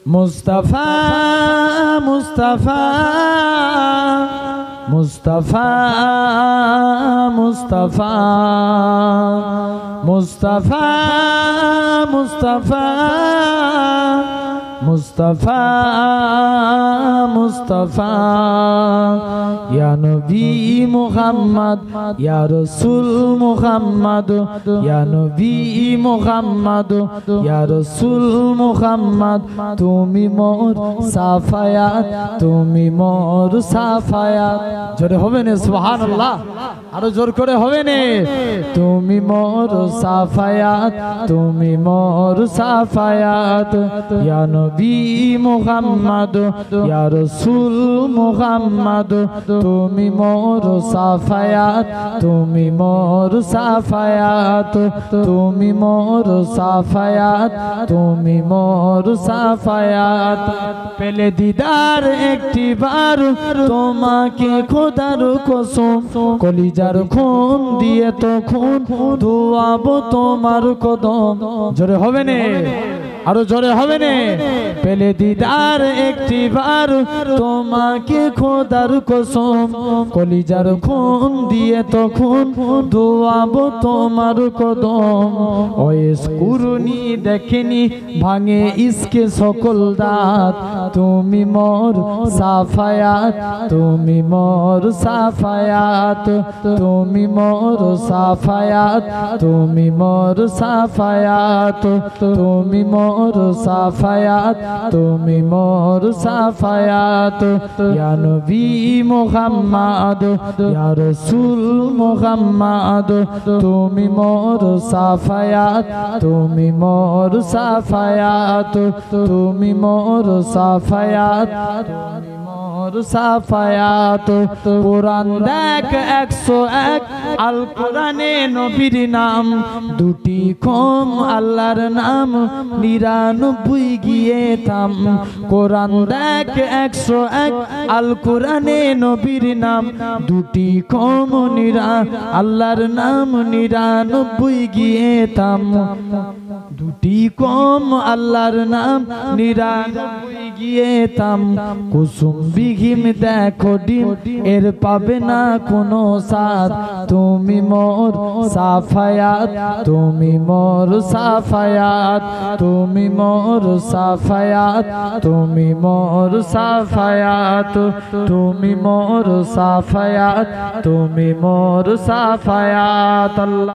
मुस्तफा मुस्तफा मुस्तफा मुस्तफा मुस्तफा मुस्तफा मुस्तफा मुस्तफा या नबी मुहम्मद या रसूल मुहम्मद या नबी मुहम्मद या रसूल मुहम्मद तुमी मोर साफायात तुमी मोर साफायात जोरे होबे ने सुबहानाल्लाह आरो जोर करे होबे ने तुमी मोर साफायात तुमी मोर साफायात या नबी मुहम्मद या रसूल मुहम्मद तुमी मोर साफायात तुमी मोर साफायात तुमी मोर साफायात तुमी मोर साफायात पेले दीदार एकटी बार তোমাকে খোদার কসম কলিজার খুন দিয়ে তো খুন ধোয়াবো তোমার কদম জোরে হবে না আরো জোরে হবে না পেলে দিদার একটি বার তোমাকে খোদার কসম কলিজার খুন দিয়ে তখন ধোয়াবো তোমার কদম ওয়েস কুরুনি দেখেনি ভাঙে ইসকে সকল দাঁত তুমি মোর সাফায়াত তুমি মোর সাফায়াত তুমি মোর সাফায়াত তুমি মোর সাফায়াত তুমি मोर साफायात तुमी मोर साफायात या नबी मुहम्मद या रसूल मुहम्मद तुमी मोर साफायात तुमी मोर साफायात तुमी मोर साफायात मोर साफायात कुरान देख 101 आल कुराने नबीर नाम दुटी कम आल्लाहर नाम 99 गिए थाम कुरान देख 101 आल कुराने नबीर नाम दुटी कम आल्लाहर नाम 99 गिए थाम दुटी कम आल्लाहर नाम 99 गिए थाम कुसुम বিঘিম দেখো ডিম এর পাবে না কোনো সাথ তুমি মোর সাফায়াত তুমি মোর সাফায়াত তুমি মোর সাফায়াত তুমি মোর সাফায়াত তুমি মোর সাফায়াত তুমি মোর সাফায়াত আল্লাহ।